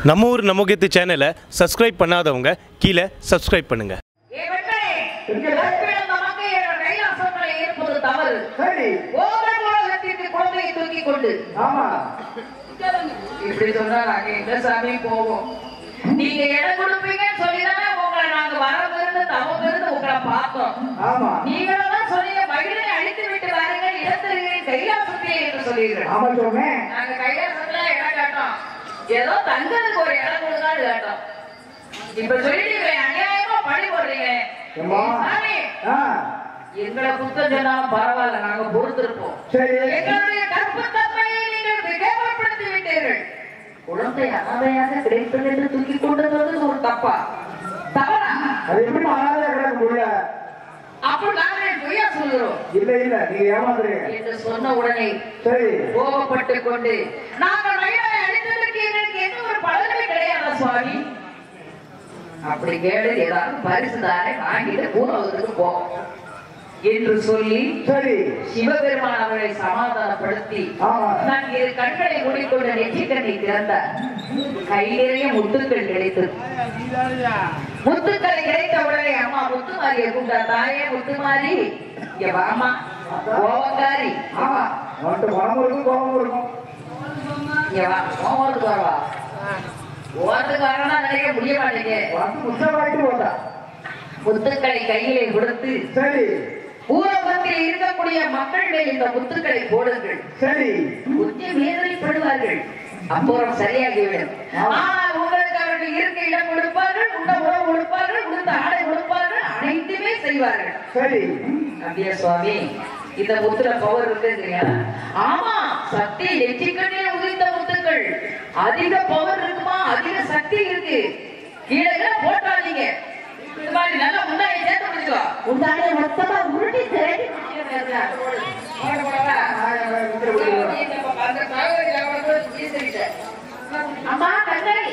நம்ம ஊர் நமகெத்து சேனலை சப்ஸ்கிரைப் பண்ணாதவங்க கீழே சப்ஸ்கிரைப் பண்ணுங்க. நீங்க இடம் கொடுப்பீங்கன்னு சொல்லிதானே உங்களை நாங்க வரவிருந்து தவமிருந்து உங்களை பார்த்தோம். நீங்களும் சொன்னீங்க மகிழனை அழித்து விட்டு வாருங்க இடத்திற்கு கைலாசத்திலே என்று சொல்லிடுறோம். நாங்க கைலாசத்துல இடம் கேட்டோம், ஏதோ தங்கதுக்கு ஒரு இடம் கொடுக்கான்னு கேட்டோம். இப்ப சொல்லிட்டு அநியாயமா பழி போடுறீங்க. எங்களை குத்தம் சொன்னாலும் பரவாயில்ல, நாங்க பொறுத்திருப்போம். எங்களுடைய கற்பத்தன்மையை நீங்கள் கேவலப்படுத்தி விட்டீர்கள். குழந்தை அனாதையாக கிடைத்தது என்று தூக்கி கொண்டது ஒரு தப்பா தவறா? அது எப்படி அப்ப நாங்கள் பொய்யா சொல்கிறோம்? இல்ல இல்ல, நீங்க ஏமாத்துறீங்க என்று சொன்ன உடனே கோபப்பட்டு கொண்டு நாங்கள் மகிழனை அழித்ததற்கு எங்களுக்கு எந்த ஒரு பலனுமே கிடையாது சுவாமி. அப்படி கேடு ஏதாவது பரிசு தானே வாங்கிட்டு பூலோகத்துக்கு போவோம் என்று சொல்லி சிவபெருமான் அவரை சமாதானப்படுத்தி நான் இரு கண்களை மூடிக்கொண்ட நெற்றிக்கண்ணை திறந்தார். கை நிறைய முத்துக்கள் கிடைத்தது. முத்துக்கள் கிடைத்த உடனே அம்மா முத்துமாரியை கூட்டா, தாயே முத்துமாரி வாமா கோபக்காரி கோபத்துக்கு வரவா ஓரத்துக்கு வரனா நினைக்க முடிய மாட்டேங்க. முத்துக்களை கையிலே கொடுத்து பூலோகத்தில் இருக்கக்கூடிய மக்களிடையே இந்த முத்துக்களை போடுங்கள், கொஞ்சம் வேதனைப்படுவார்கள், அப்புறம் சரியாகிவிடும். ஆனால் உங்களுக்கு அவர்கள் இருக்க இடம் கொடுப்பார்கள், உண்ட உணவு கொடுப்பார்கள், உடுத்த ஆடை கொடுப்பார்கள், அனைத்துமே செய்வார்கள். அப்படியே சுவாமி இந்த முத்துல பவர் இருக்குங்க. ஆமா, சக்தி நெற்றிக்கண்ணிலே உதிர்ந்த முத்துக்கள் அதிக பவர் இருக்குமா, அதிக சக்தி இருக்கு. கீழே போட்டாதீங்க, இந்த மாதிரி நல்லா முன்னாடி சேர்த்து முடிச்சுக்கோ. முன்னாடி மொத்தமா உருட்டி திரட்டி அம்மா கண்ணாடி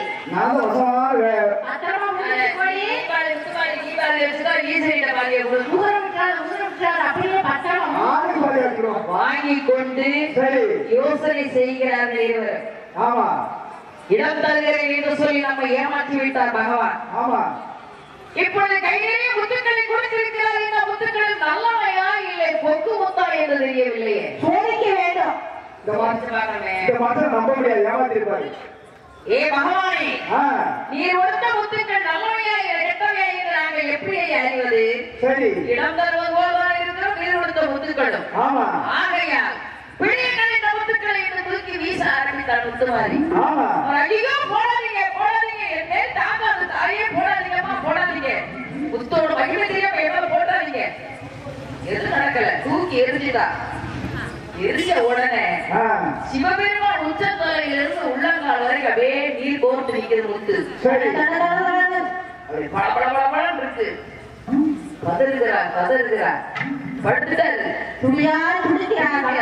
வாங்கி கொண்டு யோசனை செய்கிறார்கள் இருவர். இடம் தருகிறேன் என்று சொல்லி நம்ம ஏமாற்றி விட்டார் பகவான். இப்பொழுது கையிலேயே முத்துக்களை கொடுத்திருக்கிறார். இந்த முத்துக்கள் நல்லவையா இல்லை பொக்கு முத்தா என்று தெரியவில்லையே, சோதிக்க வேண்டும். நம்ப முடியாது, ஏமாத்திருப்பாரு. ஏ பகவானே, நீர் கொடுத்த முத்துக்கள் நல்லவையா கெட்டவையா என்று நாங்கள் எப்படி அறிவது? இடம் தருவது போலதான் இருக்கிறோம் நீர் கொடுத்த முத்துக்களும். ஆகையால் பிள்ளைகள் இந்த முத்துக்களை தூக்கி வீச ஆரம்பித்தார் முத்துமாரி. ஐயோ போடாதீங்க போடாதீங்க, என் மேல் தாங்காது தாயே, போடாதீங்கம்மா போடாதீங்க, முத்தோடு மகிமை தெரியாம எவ்வளவு போடாதீங்க. எது நடக்கல, தூக்கி எரிஞ்சுதா. எரிஞ்ச உடனே சிவபெருமான் உச்சத்தலையிலிருந்து உள்ளங்கால் வரைக்கும் அப்படியே நீர் கோர்த்து நிக்கிறது முத்து. படபடபடபடன்னு இருக்கு. கதறுகிறார் கதறுகிறார், படுத்துட்டாரு. துணியா துடிக்கிறாங்க,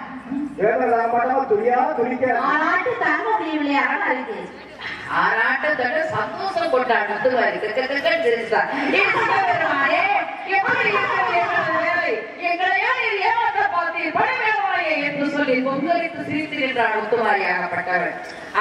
சந்தோஷம் கொண்டாடு முத்துமாரி. என்று சொல்லி பொங்கலித்து சிரித்து நின்றார் முத்துமாரி ஆகப்பட்டவர்.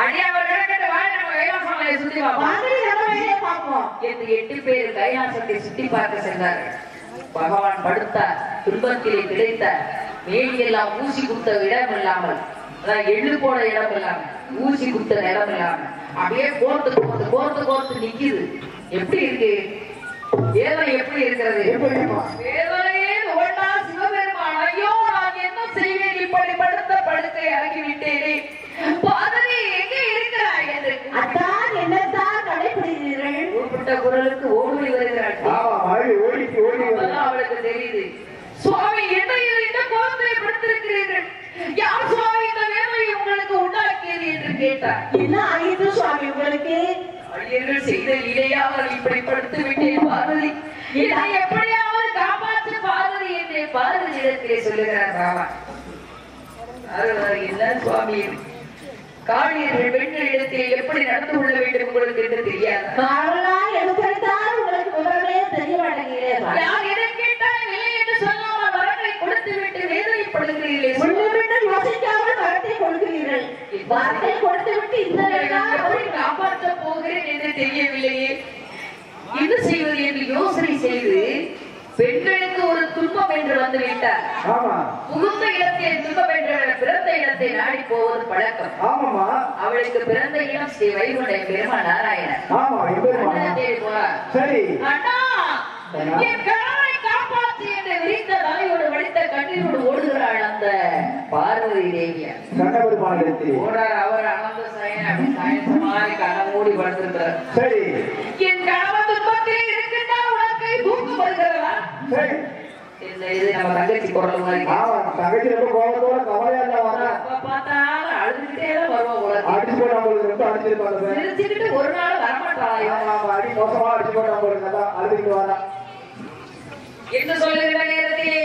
என்று 8 பேர் கைலாசத்தை சுற்றி பார்க்க சென்றார்கள். பகவான் படுத்தார், துன்பத்திலே கிடைத்தார். மேலியெல்லாம் ஊசி குத்த இடம் இல்லாமல், எள்ளு போட இடம் இல்லாமல், ஊசி குத்த இடம் இல்லாமல் அப்படியே கோர்த்து கோர்த்து கோர்த்து கோர்த்து நிக்குது. எப்படி இருக்கு வேதனை? எப்படி இருக்கிறது? வேதனையே ஓட்டா சிவபெருமான், ஐயோ நான் என்ன செய்வேன், இப்படி படுத்த படுக்கை இறங்கி விட்டேனே, பாதவி எங்கே இருக்கிறாய் என்று அதான் என்னதான் கடைபிடிக்கிறீர்கள். கூப்பிட்ட குரலுக்கு ஓடி வருகிறாள். அவளுக்கு தெரியுது, சுவாமி என்ன இந்த கோலத்தை படுத்திருக்கிறீர்கள், யார் சுவாமி இந்த வேதனை உங்களுக்கு உண்டாக்கியது என்று கேட்டார். என்ன ஆயிற்று சுவாமி உங்களுக்கு? அழியர்கள் செய்த இடையாவது இப்படி படுத்து விட்டேன் பார்வதி, இதை எப்படியாவது காப்பாற்று பார்வதி என்று பார்வதி இடத்திலே சொல்லுகிறார் பாபா. என்ன சுவாமி, காளியர்கள் பெண்கள் இடத்திலே எப்படி நடந்து கொள்ள வேண்டும் உங்களுக்கு என்று தெரியாது. உங்களுக்கு விவரமே தெரிய மாட்டேங்கிறேன். யார் எதை கேட்டால் இல்லை என்று சொல்லாமல் வரங்களை கொடுத்து விட்டு வேதனைப்படுகிறீர்களே, யோசிக்காமல் வரத்தை கொடுக்கிறீர்கள். வார்த்தை கொடுத்து விட்டு இந்த காப்பாற்ற தெரியவில்லையே, என்ன செய்வது என்று யோசனை செய்து பெண்களுக்கு ஒரு துன்பம் என்று வந்து விட்டார். புகுந்த இடத்தில் துன்பம் என்ற பிறந்த இடத்தை நாடி போவது பழக்கம். அவளுக்கு பிறந்த இடம் ஸ்ரீ வைகுண்ட பெருமா நாராயணன். என் கணவனை காப்பாற்றி என்று விரித்த தலையோடு வடித்த கண்ணீரோடு ஓடுகிறாள் அந்த பார்வதி தேவியா. அவர் அனந்த சாயனமாய் கண்ண மூடி படுத்திருக்கிறார். என் கணவன் துன்பத்தில் இருக்கின்றார், உனக்கை தூக்கம் வருகிறதா? இது நம்ம தங்கச்சி குரல் மாதிரி. தங்கச்சி ரொம்ப கோபத்தோட கவலையா பார்த்தாலும் அழுதுகிட்டே தான் வருவோம். அடிச்சு போட்டு அடிச்சிருப்பாங்க, சிரிச்சுக்கிட்டு ஒரு நாள் வரமாட்டாங்க. அடி மோசமா அடிச்சு போட்டு அழுதுகிட்டு வரா என்ன சொல்லுகிற நேரத்திலே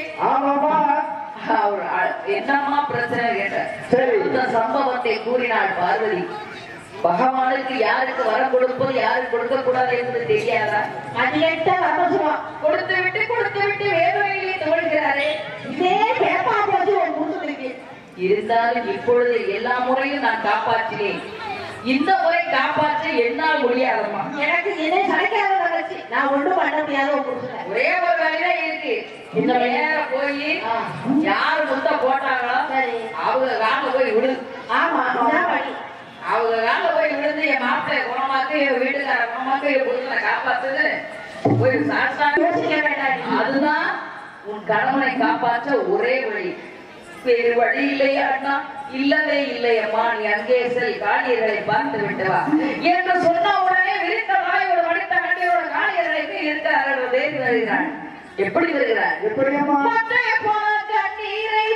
என்னமா பிரச்சனை கேட்ட சம்பவத்தை கூறினாள் பார்வதி. பகவானுக்கு யாருக்கு வரம் கொடுப்பது யாருக்கு கொடுக்க கூடாது என்பது தெரியாதா? அது எட்ட அவசரம் கொடுத்து விட்டு வேதனையிலே தோல்கிறாரே. இதே பேப்பா போது இருந்தாலும் இப்பொழுது எல்லா முறையும் நான் காப்பாற்றினேன். இந்த முறை காப்பாற்ற என்னால் முடியாதம்மா. எனக்கு என்ன சளைக்காத தங்கச்சி, நான் ஒன்றும் பண்ண முடியாத ஒரே ஒரு வேலைதான் இருக்கு. இந்த நேரம் போய் யாரு முத்த போட்டாங்களோ அவங்க கால போய் விடு. ஆமா அவங்க கால போய் விழுந்து என் மாப்பிள்ளை குணமாக்கு, என் வீட்டுக்கார குணமாக்கு, என் புருஷனை காப்பாத்துது போய் யோசிக்க வேண்டாம். அதுதான் உன் கணவனை காப்பாற்ற ஒரே வழி. வேறு வழி இல்லையா அண்ணா? இல்லவே இல்லையம்மா, நீ அங்கே செல், காளியர்களை பார்த்து விட்டு வா என்று சொன்ன உடனே விரித்த வாயோடு வடித்த கண்ணியோட காளியர்களை இருக்கிறார்கள் வருகிறாள். எப்படி வருகிறார்? எப்படியம்மா? கண்ணீரை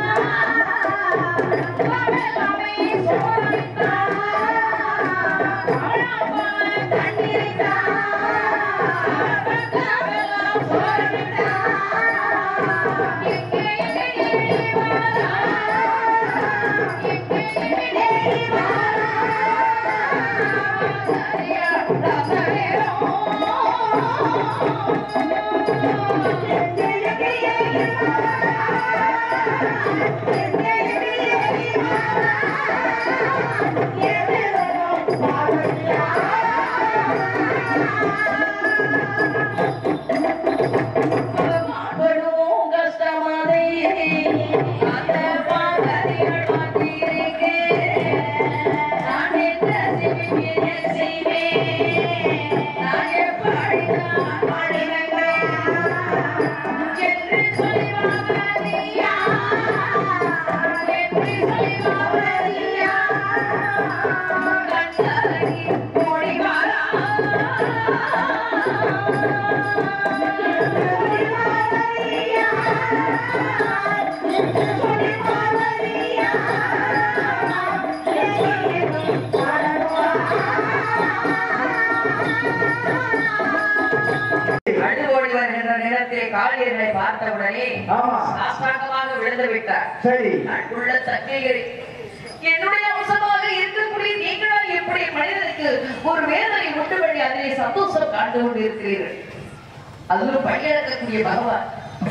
காளியர்களை பார்த்தவுடனே சாஷ்டாங்கமாக விழுந்து விட்டார். அன்புள்ள தங்கைகளே, என்னுடைய அம்சமாக இருக்கக்கூடிய நீங்களும் எப்படி மனிதனுக்கு ஒரு வேதனை முட்டுபடி அதிலே சந்தோஷம் காண்டு கொண்டு இருக்கிறீர்கள். அதிலும் பணியிழக்கக்கூடிய பகவான்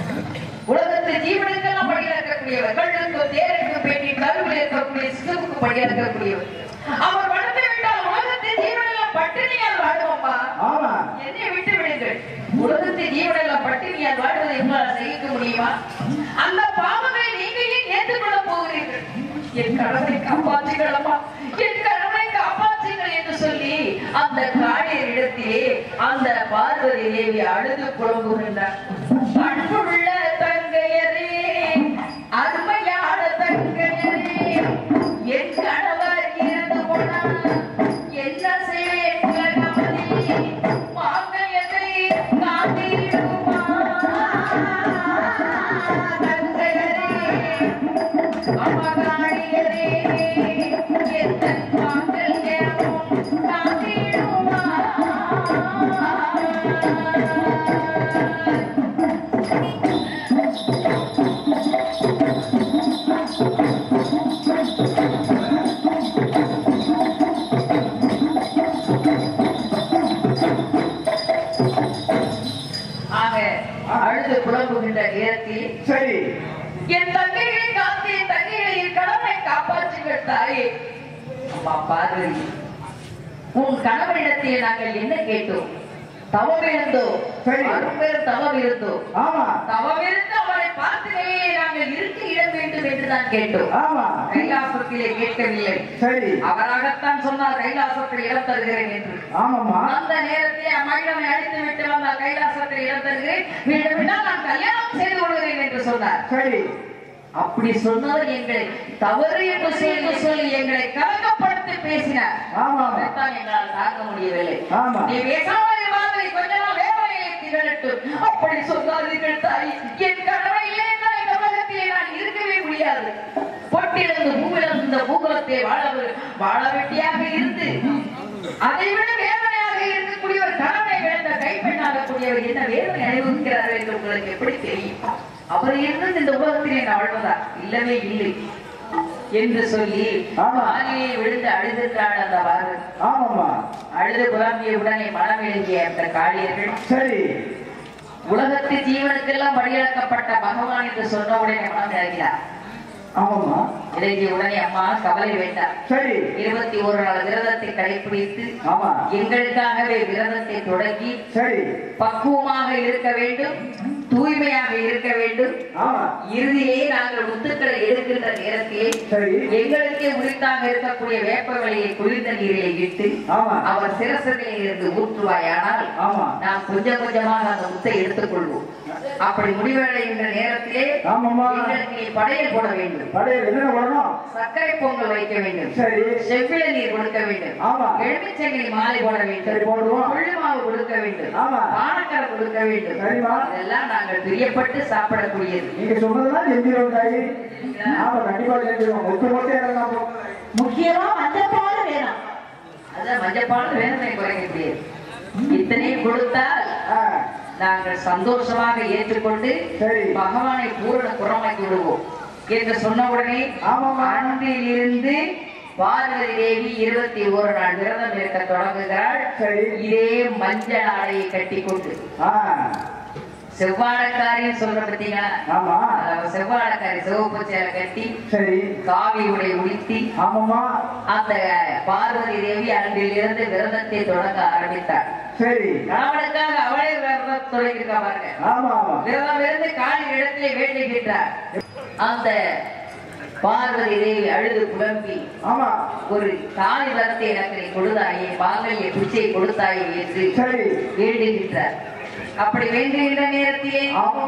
உலகத்து ஜீவனுக்கெல்லாம் பணியிழக்கக்கூடியவர், கண்ணுக்கு தேருக்கு பேட்டி கருவில் இருக்கக்கூடிய சிசுவுக்கு பணியிழக்கக்கூடியவர். அவர் வளர்த்து விட்டால் உலகத்தை ஜீவனெல்லாம் பட்டினியால் வாடுவோம்மா. என்னை விட்டு விடுங்கள். உலகத்தை ஜீவனெல்லாம் பட்டினியால் வாழ்வதை எங்களால் செய்ய முடியுமா? அந்த பாவங்களை நீங்க ஏன் ஏற்றுக்கொள்ள போகிறீர்கள்? என் கடமை காப்பாற்றுகளம்மா, என் கடமை காப்பாற்றுங்கள் என்று சொல்லி அந்த காளியர் இடத்திலே அந்த பார்வதி தேவி அழுது புலம்புகின்றார். அன்புள்ள தங்கையரே, அருமையான தங்கையரே, என் கணவர் இருந்து போனார், என்ன செய்வேன் மாங்கையத்தை காட்டிடுமா தங்கையரே, அமகாளியரே, எந்த மாங்கல்யமும் காட்டிடுமா. அழுது புலம்புகின்ற நேரத்தில் சரி, என் தங்கைகளை காத்து என் தங்கைகளை கடமை காப்பாற்றுங்கள் தாயே. அம்மா பார்வதி, உன் கணவனிடத்தில் நாங்கள் என்ன கேட்டோம்? தவம் இருந்தோம், அரும்பெரும் தவம் இருந்தோம். தவம் இருந்து அவரை பார்த்துவே நாங்கள் இருக்க இடம் வேண்டும் என்று தான் கேட்டோம். கைலாசத்திலே கேட்கவில்லை. அவராகத்தான் சொன்னார் கைலாசத்தில் இடம் தருகிறேன் என்று. அந்த நேரத்திலே அம்மையிடமை அழைத்து விட்டு வந்தால் கைலாசத்தில் இடம் தருகிறேன், வேண்டுமென்றால் நான் கல்யாணம் செய்து கொள்கிறேன் என்று சொன்னார். அப்படி சொன்னது எங்களை தவறு என்று சொல்லி எங்களை கலக்கப்படுத்தி பேசினார். அதைத்தான் எங்களால் தாங்க முடியவில்லை. நீ பேசாமல் கொஞ்சம் வேலையை திகழட்டும், அப்படி சொன்னார்கள் தாய். என் கணவன் இல்லை என்றால் இந்த உலகத்திலே நான் இருக்கவே முடியாது. பொட்டிலிருந்து பூமியிலிருந்து இந்த பூகுலத்தை வாழ வெட்டியாக இருந்து அதை விட வேதனையாக இருக்கக்கூடிய ஒரு கணவனை விழுந்த கைப்பெண்ணாகக்கூடியவர் என்ன வேதனை அனுபவிக்கிறார் என்று உங்களுக்கு எப்படி தெரியும்? அவர் இருந்து இந்த உலகத்திலே வாழ்வதா? இல்லவே இல்லை என்று சொல்லி ஆலையை விழுந்து அழுதுகிறாள் அந்த வாரு. அழுது புலம்பிய உடனே மனம் எழுதிய அந்த காளியர்கள் உலகத்து ஜீவனுக்கெல்லாம் வழியிழக்கப்பட்ட பகவான் என்று சொன்ன உடனே மனம் எழுதினார். உடனே அம்மா கவலை வேண்டாம், 21 நாள் விரதத்தை கடைபிடித்து எங்களுக்காகவே விரதத்தை தொடங்கி பக்குவமாக இருக்க வேண்டும், தூய்மையாக இருக்க வேண்டும். இறுதியிலே நாங்கள் முத்துக்களை எடுக்கின்ற நேரத்திலே எங்களுக்கே உரித்தாக இருக்கக்கூடிய வேப்பவெளியை குளிர்ந்த நீரிலே இட்டு அவர் சிரசத்திலே இருந்து ஊற்றுவாயானால் நாம் கொஞ்சம் கொஞ்சமாக அந்த முத்தை எடுத்துக் கொள்வோம். அப்படி முடிவடைகின்ற நேரத்திலே எங்களுக்கு படையல் போட வேண்டும், சர்க்கரை பொங்கல் வைக்க வேண்டும், செவ்வில நீர் கொடுக்க வேண்டும், எலுமிச்சங்கனி மாலை போட வேண்டும், கொள்ளு மாவு கொடுக்க வேண்டும், பானக்கரை கொடுக்க வேண்டும். இதெல்லாம் நாங்கள் பிரியப்பட்டு சாப்பிடக்கூடியது. முக்கியமா மஞ்சப்பால் வேணும். அதான் மஞ்சப்பால் வேணுமே குறைக்கக்கூடியது. இத்தனையும் கொடுத்தால் நாங்கள் சந்தோஷமாக ஏற்றுக்கொண்டு பகவானை பூரண குறமாக்கி விடுவோம் என்று சொன்ன உடனே அன்றிலிருந்து பார்வதி தேவி 21 நாள் விரதம் இருக்க தொடங்குகிறாள். இதே மஞ்சள் ஆடையை கட்டி கொண்டு செவ்வாழைக்காரின்னு சொல்ற பத்தீங்களா? செவ்வாழைக்காரி சிவப்பு சேலை கட்டி காவி உடை உடுத்தி அந்த பார்வதி தேவி அன்றிலிருந்து விரதத்தை தொடங்க ஆரம்பித்தார். கணவனுக்காக அவளே விரதம் தொடங்கியிருக்கா பாருங்க. விரதம் இருந்து காலி இடத்திலே வேண்டுகின்றார். அந்த பார்வதி தேவி அழுது புலம்பி ஒரு காலி வரத்தை எனக்கு நீ கொடுத்தாயே, பாங்கல்ய பிச்சை கொடுத்தாயே என்று வேண்டுகின்றார். அப்படி வேண்டுகின்ற நேரத்திலே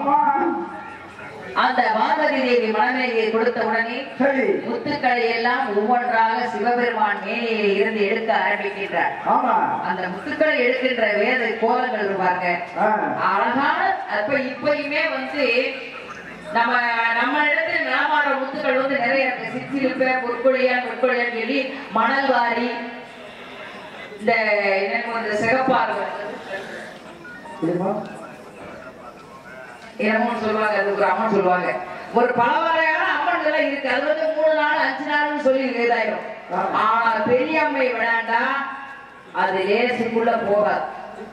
அந்த பார்வதி தேவி மனநிலையை கொடுத்த உடனே முத்துக்களை எல்லாம் ஒவ்வொன்றாக சிவபெருமான் மேலையிலே இருந்து எடுக்க ஆரம்பிக்கின்றார். அந்த முத்துக்களை எடுக்கின்ற வேத கோலங்கள் இருப்பாங்க அழகான. அப்ப இப்பயுமே நம்ம இடத்துல நாமாட முத்துக்கள் நிறைய இருக்கு. சிற்சிலிப்ப பொற்கொழியான் சொல்லி மணல் வாரி இந்த சிகப்பாறு சொல்லுவாங்க, அது ஒரு அம்மன் சொல்லுவாங்க. ஒரு பல வகையான அம்மன்கள் இருக்கு. அது 3 நாள் 5 நாள் சொல்லி இதாயிரும். ஆனா பெரிய அம்மை விளையாண்டா அது லேசுக்குள்ள போகாது.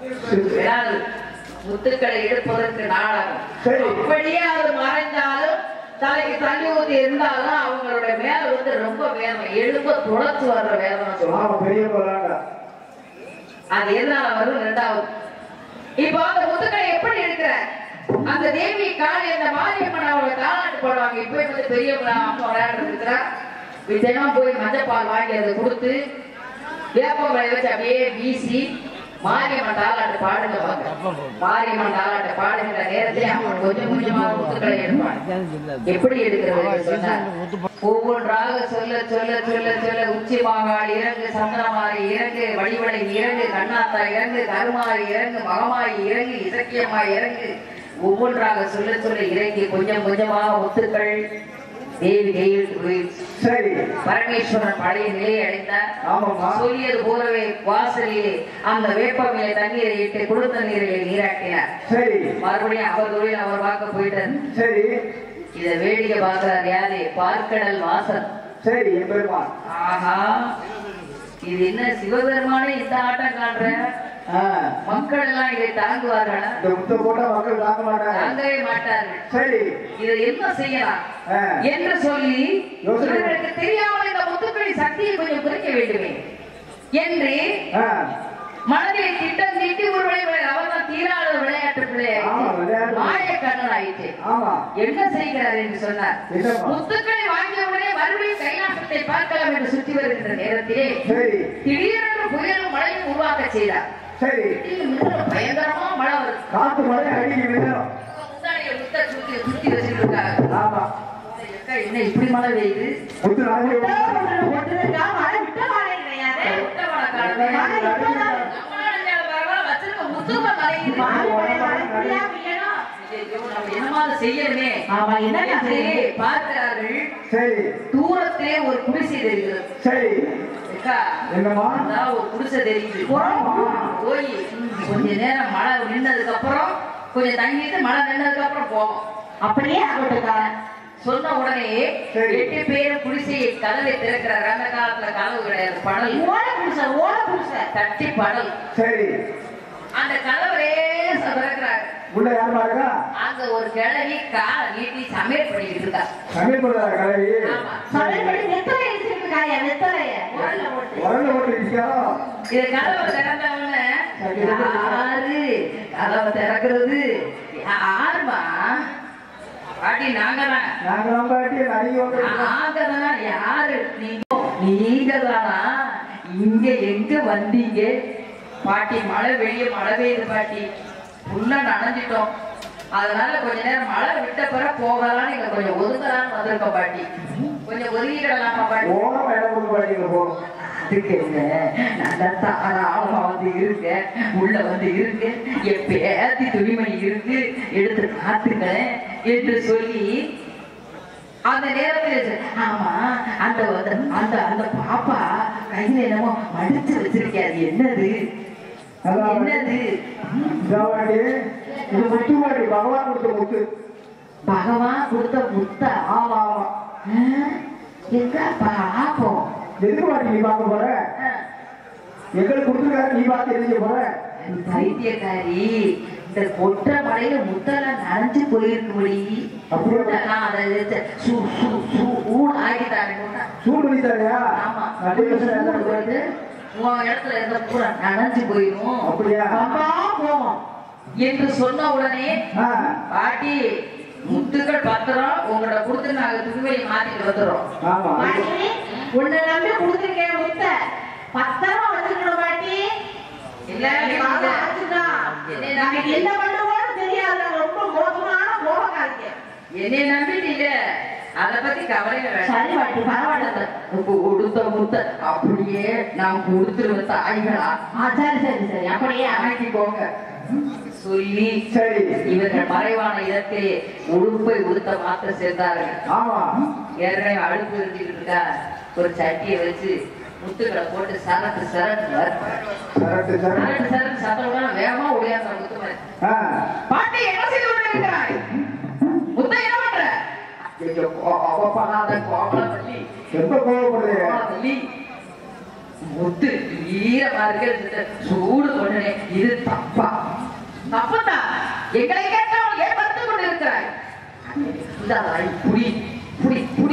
முத்துக்களை எடுப்பதற்கு நாளாகும். அப்படியே அது மறைந்தாலும் தலைக்கு தண்ணி ஊத்தி இருந்தாலும் அவங்களோட மேல ரொம்ப வேதனை, எழுப்ப துளச்சு வர்ற வேதனை சொல்லுவாங்க. அது எதனால வரும்? 2வது இப்ப அந்த முத்துக்களை எப்படி எடுக்கிற அந்த தேவி காலி அந்த மாரியம்மன் அவங்க தாளாட்டு போடுவாங்க. இப்ப பெரியவங்க அம்மா விளையாடுறது இருக்கிறா. தினம் போய் மஞ்சப்பால் வாங்கி அதை கொடுத்து வேப்பங்களை வச்சு அப்படியே வீசி மாரியம்மன் தாளாட்டு பாடுங்க. மாரியம்மன் தாளாட்டு பாடுகின்ற நேரத்தில் அவங்க கொஞ்சம் கொஞ்சமாக முத்துக்களை எடுப்பாங்க. எப்படி எடுக்கிறது சொன்னார். ஒவ்வொன்றாக சொல்ல சொல்ல சொல்ல சொல்ல உச்சி மாகாளி இறங்கு, சந்தனமாரி இறங்கு, வடிவடை இறங்கு, கண்ணாத்தா இறங்கு, கருமாரி இறங்கு, மகமாரி இறங்கு, இசக்கியம்மாய் இறங்கு, ஒவ்வொன்றாக சொல்ல சொல்ல இறங்கி கொஞ்சம் கொஞ்சமாக முத்துக்கள் தேவி பரமேஸ்வரன் பழைய நிலையை அடைந்தார். சொல்லியது போலவே வாசலிலே அந்த வேப்பமையில தண்ணீரை இட்டு கொடுத்த நீரிலே நீராட்டினார். மறுபடியும் அவர் தொழில் அவர் பார்க்க போயிட்டார். இத வேடிக்கை பார்க்கிறார் யாரு? பார்க்கடல் வாசன். ஆஹா, இது என்ன சிவபெருமானே இந்த ஆட்டம் காண்ற? மக்கள் எல்லாம் இதை தாங்குவார்கள்? தாங்கவே மாட்டார்கள். இதை என்ன செய்யலாம் என்று சொல்லி இவர்களுக்கு தெரியாமல் இந்த முத்துக்களின் சக்தியை கொஞ்சம் குறைக்க வேண்டுமே. என்று மனதில் திட்டம் தீட்டி ஒரு அவர்தான் தீராத விளையாட்டு பிள்ளையாயிற்று, மாயக்கண்ணன் ஆயிற்று. என்ன செய்கிறார் என்று சொன்னார், முத்துக்களை வாங்கிய உடனே மறுபடியும் கைலாசத்தை பார்க்கலாம் என்று சுற்றி வருகின்ற நேரத்திலே திடீரென்று புயலும் மழையும் உருவாக்க செய்தார். பயங்கரமா மழை வருது, காத்து மழை முன்னாடிய முத்த சுத்தி வச்சுட்டு இருக்காங்க. என்ன இப்படி மழை பெய்யுது, செய்யணுமே பார்க்கிறார்கள். தூரத்திலே ஒரு குடிசை தெரிகிறது, ஒரு குடிசை தெரியுது. போய் கொஞ்ச நேரம் மழை நின்னதுக்கு அப்புறம் கொஞ்சம் தங்கிட்டு மழை நின்னதுக்கு அப்புறம் போகும். அப்படியே சொன்ன உடனே 8 பேரும் குடிசையை கதவை திறக்கிறார். அந்த காலத்துல கதவு கிடையாது, படல், ஓட குடிசை தட்டி படல். அந்த கதவரே திறக்கிறார். உள்ள யார் பாருங்க, அங்க ஒரு கிழவி கால நீட்டி சமையல் பண்ணிட்டு இருக்கா. சமையல் பண்றாங்க கிழவி, சமையல் பண்ணி நெத்தலை எடுத்துட்டு காயா, நெத்தலைய உரல்ல போட்டு இருக்கா. இது கதவை திறந்தவனே யாரு கதவை திறக்கிறது, யாருமா பாட்டி? நாங்கதான் பாட்டி, நாங்கதான். யாரு நீங்க தானா? இங்க எங்க வந்தீங்க பாட்டி? மழை வெளியே மழை பெய்யுது பாட்டி, உள்ள நனைஞ்சிட்டோம், அதனால கொஞ்ச நேரம் மழை விட்ட பிறகு போகலாம், நீங்க கொஞ்சம் ஒதுங்கலான்னு வந்திருக்கோம் பாட்டி, கொஞ்சம் ஒதுங்கிடலாமா பாட்டி? போகும் இருக்கு, உள்ள வந்து இருக்கு, எப்பயாத்தி துணிமணி இருக்கு, எடுத்து காத்துங்களேன் என்று சொல்லி அந்த நேரத்தில் ஆமா அந்த அந்த அந்த பாப்பா கையில என்னமோ மடிச்சு வச்சிருக்காது, என்னது என்னது? பகவான் கொடுத்த முத்து, பகவான் கொடுத்த முத்தா? ஆமா ஆமா. எங்க பாப்போம், எதுக்கு பாட்டி நீ பார்க்க போற? எங்களுக்கு கொடுத்துருக்காரு, நீ பார்த்து எழுதிய போற? பைத்தியக்காரி, இந்த கொற்ற மலையில முத்தெல்லாம் நனைஞ்சு போயிருக்கும்படி நனைஞ்சு போயிடும் என்று சொன்ன உடனே பாட்டி முத்துக்கள் பத்திரம் உங்களோட கொடுத்து நாங்க துணிவெளி மாத்திட்டு வந்துடுறோம். உன்னை நம்பி கொடுத்துருக்கேன் முத்த, பத்திரம் வச்சுக்கணும் பாட்டி. இல்ல என்ன பண்ணுவோம் தெரியாது, ரொம்ப மோசமான மோகக்காரிக்க. என்னை நம்பிட்டீங்க, அத பத்தி கவலை சரி பாட்டி, பரவாயில்ல. கொடுத்த முத்த அப்படியே நான் கொடுத்துருவேன் தாய்களா? சரி சரி சரி, அப்படியே அமைக்கிக்கோங்க சொல்லி சரி இவர்கள் மறைவான இடத்திலே உடுப்பை உடுத்த மாத்த சேர்ந்தார்கள். ஆமா, ஏற்கனவே அடுப்பு இருந்துட்டு இருக்கா, ஒரு சட்டியை வச்சு முத்துக்களை போட்டு சரட்டு சரட்டு சத்தம் வேகமா உடையாத முத்து பாட்டி என்ன செய்து கொண்டிருக்கிறாய்? முத்த என்ன பண்ற? முத்து ஈரமா இருக்க சூடு கொண்டனே, இது தப்பா? தப்பா எங்களை கேட்டால் ஏன் மறுத்து கொண்டு இருக்கிறாய்? புடி புடி புடி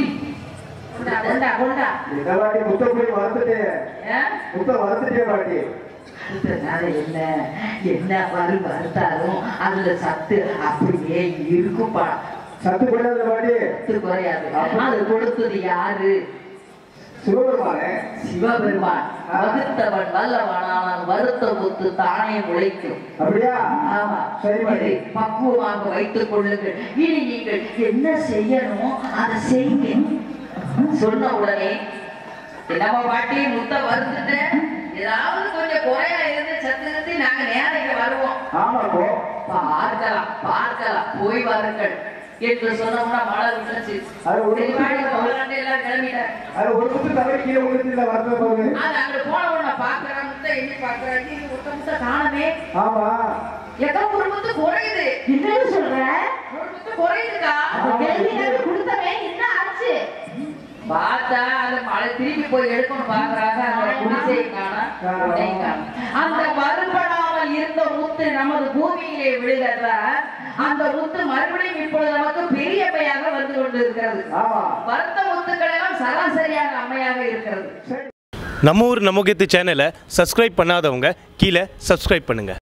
என்ன வருத்தாலும் அதுல சத்து அப்படியே இருக்குப்பா. சத்து குறையாது பாட்டி, சத்து குறையாது. அது கொடுத்தது யாரு? சிவபெருமான். வகுத்தவன் வல்லவனானால் வருத்த முத்து தானே உழைக்கும். அப்படியா? ஆமா. சரி, பக்குவமாக வைத்துக் கொள்ளுங்கள். இனி நீங்கள் என்ன செய்யணும் அதை செய்யுங்க சொன்ன உடனே என்னப்பா பாட்டி முத்த வருத்துட்டு ஏதாவது கொஞ்சம் குறையா இருந்து சத்து நாங்க நேரடிக்கு வருவோம். ஆமா, பார்க்கலாம் பார்க்கலாம், போய் வாருங்கள் என்று சொன்னோம்னா மழை விட்டுச்சு. எல்லாம் கிளம்பிட்டாங்க. அங்க போன உடனே பாக்குறேன் முத்த எண்ணி பாக்குறேன், முத்த காணமே. ஆமா, எங்க ஒரு முத்து குறையுது. என்னன்னு சொல்ற? ஒரு முத்து குறையுதுக்கா. கொடுத்தவே என்ன ஆச்சு? பார்த்தா அந்த மழை திரும்பி போய் எடுக்கணும் பாக்குறாங்க, அந்த குடிசையை காணோம். அந்த மறுபடாமல் இருந்த முத்து நமது பூமியிலே விழுகிறதா, அந்த முத்து மறுபடியும் இப்பொழுது நமக்கு பெரிய அம்மையாக வந்து கொண்டு இருக்கிறது. வருத்த முத்துக்கள் எல்லாம் சராசரியாக அம்மையாக இருக்கிறது. நம்ம ஊர் நமக்கு சேனலை சப்ஸ்கிரைப் பண்ணாதவங்க கீழே சப்ஸ்கிரைப் பண்ணுங்கள்.